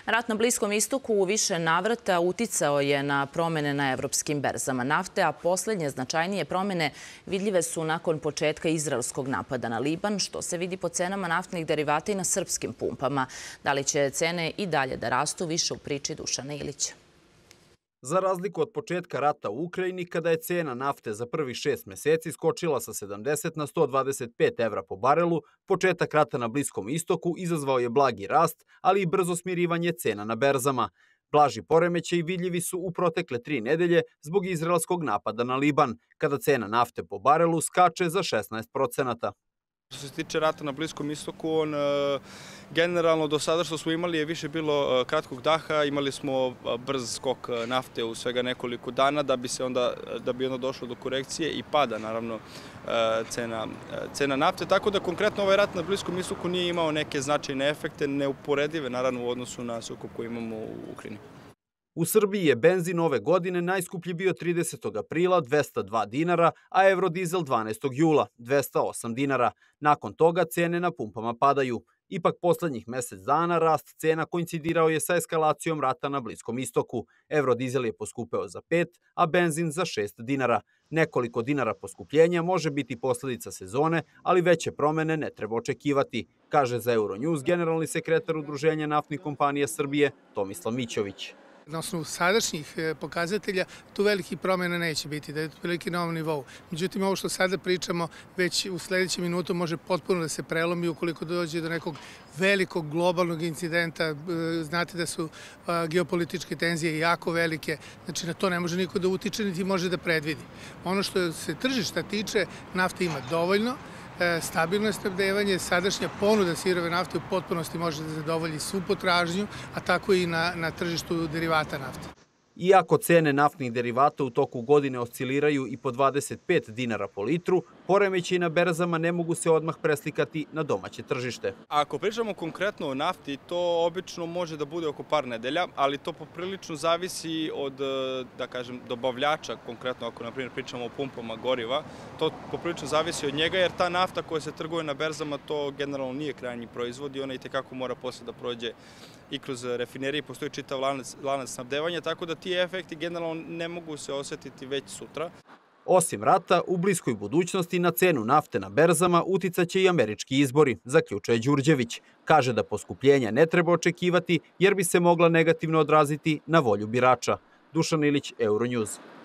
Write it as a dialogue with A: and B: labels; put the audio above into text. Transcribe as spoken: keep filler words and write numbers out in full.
A: Rat na Bliskom istoku u više navrata uticao je na promene na evropskim berzama nafte, a poslednje značajnije promene vidljive su nakon početka izraelskog napada na Liban, što se vidi po cenama naftnih derivata i na srpskim pumpama. Da li će cene i dalje da rastu, više u priči Dušana Ilića.
B: Za razliku od početka rata u Ukrajini, kada je cena nafte za prvih šest meseci skočila sa sedamdeset na sto dvadeset pet evra po barelu, početak rata na Bliskom istoku izazvao je blagi rast, ali i brzo smirivanje cena na berzama. Blaži poremećaji vidljivi su u protekle tri nedelje zbog izraelskog napada na Liban, kada cena nafte po barelu skače za šesnaest procenata.
C: Što se tiče rata na Bliskom istoku, on generalno do sada što smo imali je više bilo kratkog daha, imali smo brz skok nafte u svega nekoliko dana da bi se onda da bi onda došlo do korekcije i pada naravno cena cena nafte, tako da konkretno ovaj rat na Bliskom istoku nije imao neke značajne efekte, neuporedive naravno u odnosu na sukob koji imamo u Ukrajini.
B: U Srbiji je benzin ove godine najskuplji bio tridesetog aprila dvesta dva dinara, a evrodizel dvanaestog jula dvesta osam dinara. Nakon toga cene na pumpama padaju. Ipak poslednjih mesec dana rast cena koincidirao je sa eskalacijom rata na Bliskom istoku. Evrodizel je poskupeo za pet, a benzin za šest dinara. Nekoliko dinara poskupljenja može biti posledica sezone, ali veće promene ne treba očekivati, kaže za Euronews generalni sekretar Udruženja naftnih kompanija Srbije Tomislav Mićović.
D: Na osnovu sadašnjih pokazatelja tu velikih promjena neće biti, da je otprilike na ovom nivou. Međutim, ovo što sada pričamo, već u sledećem minutu može potpuno da se prelomi ukoliko dođe do nekog velikog globalnog incidenta. Znate da su geopolitičke tenzije jako velike, znači na to ne može niko da utiče niti može da predvidi. Ono što se tržišta tiče, nafte ima dovoljno, stabilno je snabdevanje, sadašnja ponuda sirove nafte u potpunosti može da zadovolji svu potražnju, a tako i na, na tržištu derivata nafte.
B: Iako cene naftnih derivata u toku godine osciliraju i po dvadeset pet dinara po litru, poremećaji na berzama ne mogu se odmah preslikati na domaće tržište.
C: Ako pričamo konkretno o nafti, to obično može da bude oko par nedelja, ali to poprilično zavisi od, da kažem, dobavljača, konkretno ako, na primjer, pričamo o pumpama goriva, to poprilično zavisi od njega, jer ta nafta koja se trguje na berzama, to generalno nije krajnji proizvod i ona i tekako mora posle da prođe i kroz rafinerije, postoji čitav lanac, lanac snabdevanja, tako da ti efekti generalno ne mogu se osetiti već sutra.
B: Osim rata, u bliskoj budućnosti na cenu nafte na berzama uticaće i američki izbori, zaključuje Đurđević. Kaže da poskupljenja ne treba očekivati jer bi se mogla negativno odraziti na volju birača. Dušan Ilić, Euronews.